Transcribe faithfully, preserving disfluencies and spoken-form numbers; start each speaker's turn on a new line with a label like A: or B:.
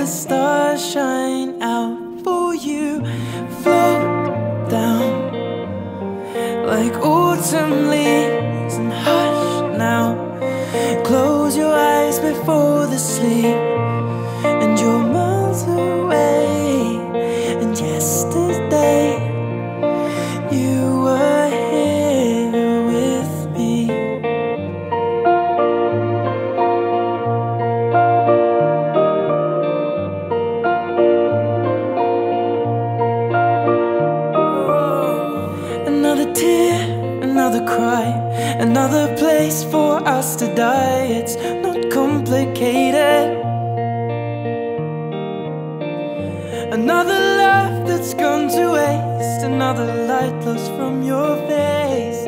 A: the stars shine out for you. Float down like autumn leaves and hush now. Close your eyes before the sleep, and you're miles away. And yesterday you were here with me. Another tear, another cry, another place for us to die. It's not complicated. Another laugh that's gone to waste, another light lost from your face.